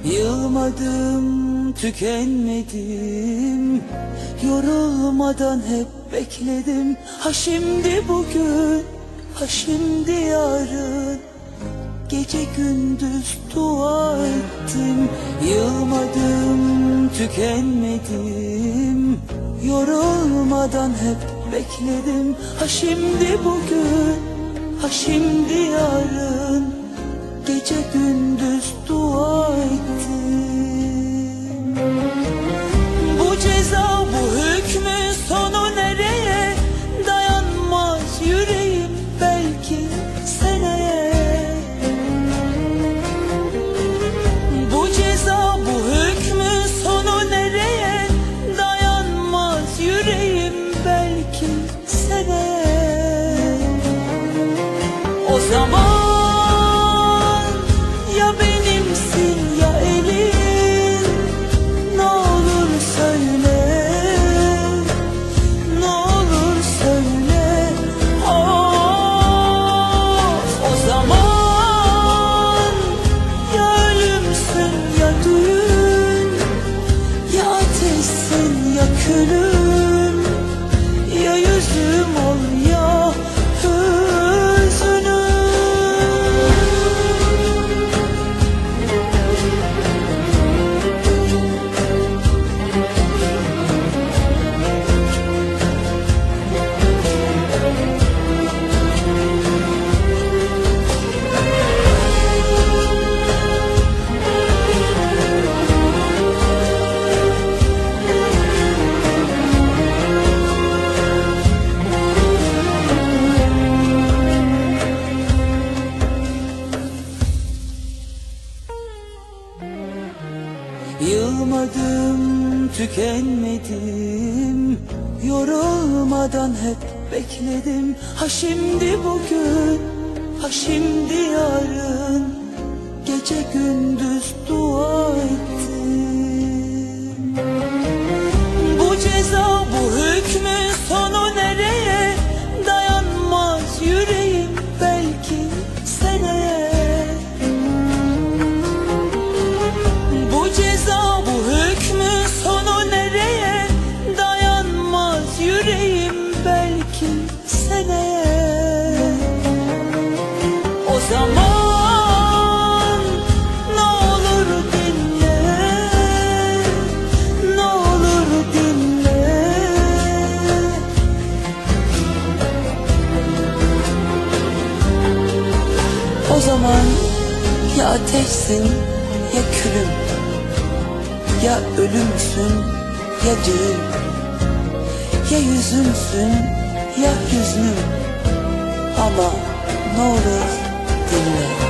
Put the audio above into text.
Yılmadım, tükenmedim, yorulmadan hep bekledim. Ha şimdi bugün, ha şimdi yarın, gece gündüz dua ettim. Yılmadım, tükenmedim, yorulmadan hep bekledim. Ha şimdi bugün, ha şimdi yarın, gece gündüz dua ettim. Bu ceza, bu hükmün sonu nereye? Dayanmaz yüreğim belki seneye. Bu ceza, bu hükmün sonu nereye? Dayanmaz yüreğim belki seneye. O zaman külüm, ya yüzüm ol ya hüznüm. Yılmadım, tükenmedim, yorulmadan hep bekledim. Ha şimdi bugün, ha şimdi yarın, gece gündüz dua ettim. Bu ceza, bu hükmün sonu nereye? Dayanmaz yüreğim belki seneye. Yüreğim belki seneye. O zaman ne olur dinle, ne olur dinle. O zaman ya ateşsin ya külüm, ya ölümsün ya düğün, ya yüzümsün ya hüznüm. Ama ne olur dinle.